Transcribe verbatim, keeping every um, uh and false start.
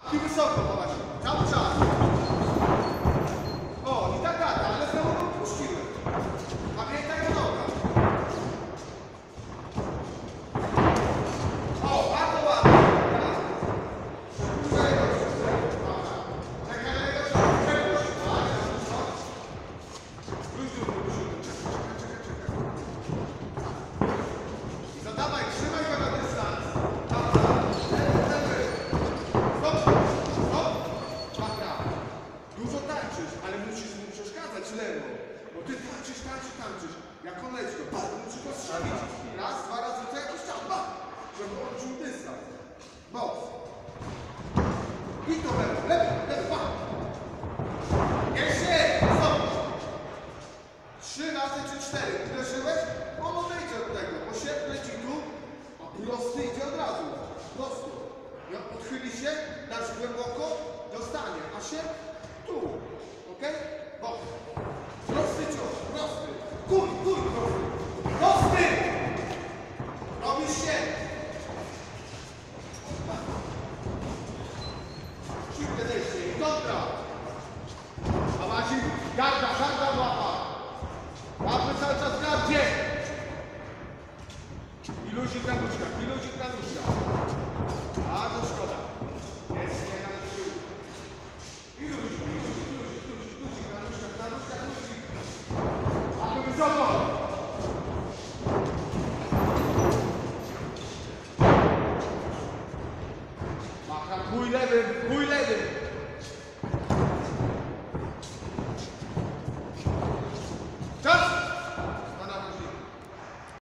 I wysoko właśnie. Cały czas. O, i tak gada, ale znowu go puściłem. Pamiętaj o nogach. O, bardzo ładnie. Zadawaj, trzymaj go na dystans. Dużo tańczysz, ale musisz mu przeszkadzać lewo. Bo ty tańczysz, tańczysz, tańczysz. Jak on leci, to bardzo musisz go strzelić. Raz, dwa razy, co jakiś czas, ba! Żeby on czuł dystans. Boks. I to lewo, lewo, lewo, ba! Jeszcze! Stop! Trzy razy czy cztery. Uderzyłeś? On odejdzie od tego. Bo sierp leci tu, a prosty idzie od razu. Prosty. Jak odchyli się, dasz głęboko, dostanie. A sierp tu. Ok?